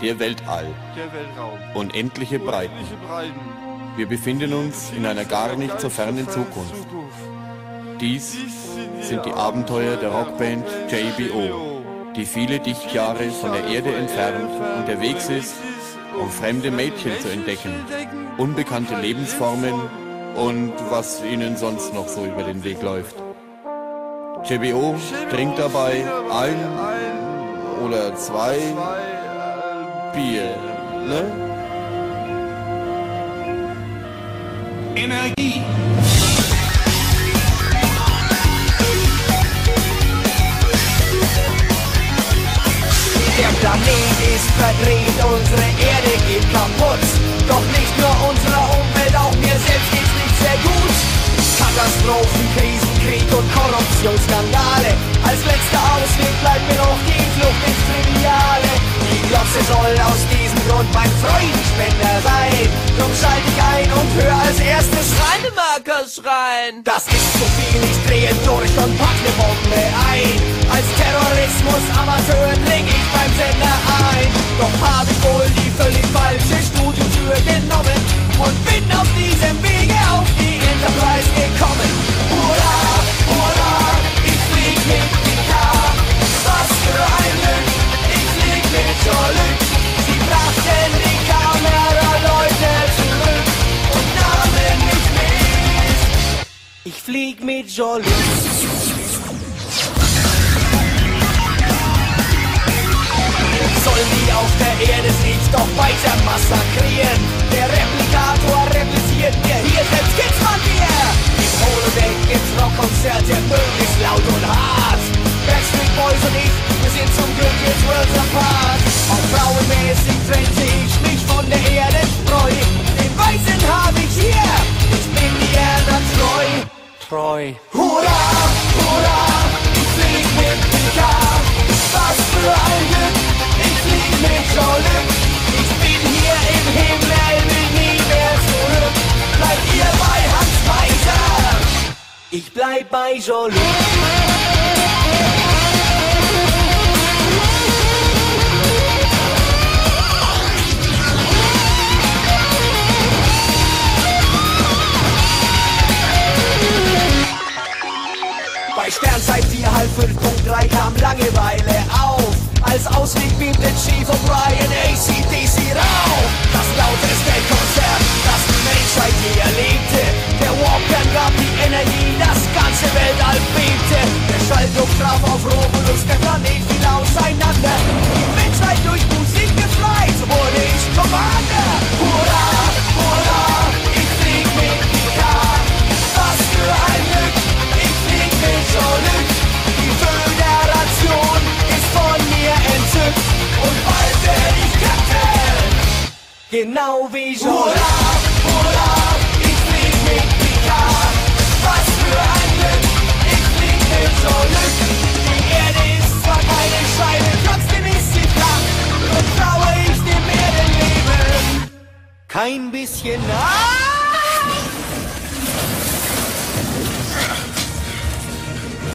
Der Weltall. Der Weltraum. Unendliche Breiten. Unendliche Breiten. Wir befinden uns in einer gar nicht so fernen Zukunft. Dies sind die Abenteuer der Rockband JBO, die viele Lichtjahre von der Erde entfernt unterwegs ist, um fremde Mädchen zu entdecken, unbekannte Lebensformen und was ihnen sonst noch so über den Weg läuft. JBO trinkt dabei ein oder zwei Bier, ne? Energie. Der Planet ist verdreht, unsere Erde geht kaputt. Doch nicht nur unserer Umwelt, auch mir selbst geht's nicht sehr gut. Katastrophen, Krisen, Krieg und Korruptionsskandale. Als letzter Ausweg bleibt mir noch die Flucht ins Triviale. Die Glotze soll aus diesem Grund mein Freudenspender sein. Drum schalte ich ein und höre als erstes Schreinemarker schreien. Das ist zu viel, ich drehe durch und pack ne Bombe ein. Als Terrorismus-Amateur dring ich beim Sender ein. Doch hab ich wohl die völlig falsche Studiotür genommen und bin auf diesem Wege auf die Enterprise gekommen. Hurra, hurra, ich flieg mit Picard. Was für ein Glück, ich flieg mit Jean-Luc. Sie brachten die Kameraleute zurück und nahmen mich mit. Ich flieg mit Jean-Luc. Sollen die auf der Erde sich doch weiter massakrieren? Der Replikator repliziert mir hier, selbst geht's von mir. Im Holodeck gibt's Rockkonzerte, möglichst laut und hart. Backstreet Boys und ich, wir sind zum Glück jetzt worlds apart. Auch frauenmäßig trennte ich mich von der Erde treu. Den Weißen hab ich hier, ich bin die Erde treu. Treu. Hurra, hurra, ich flieg mit Picard. Was für ein Glück, ich flieg mit Jean-Luc. Ich bin hier im Himmel, will nie mehr zurück. Bleibt ihr bei Hans Weiser, ich bleib bei Jean-Luc. Bei Sternzeit 4,5.3 kam Langeweile auf. Als Ausweg beamte Chief O'Brien AC/DC rauf. Das lauteste Konzert, das die Menschheit je erlebte. Der Walkman gab die Energie, das ganze Weltall bebte. Der Schalldruck traf auf Romulus, der Planet fiel auseinander. Die Menschheit durch Musik befreit, so wurde ich Commander. Hurra, hurra, ich flieg mit Picard. Was für ein Glück, ich flieg mit Jean-Luc. Die Föderation ist von mir entzückt und bald werd ich Captain, genau wie Jean-Luc. Hurra, hurra, ich flieg mit Picard. Was für ein Glück, ich flieg mit Jean-Luc. Die Erde ist zwar keine Scheibe, trotzdem ist sie flach und traue ich dem Erdenleben kein bisschen nach.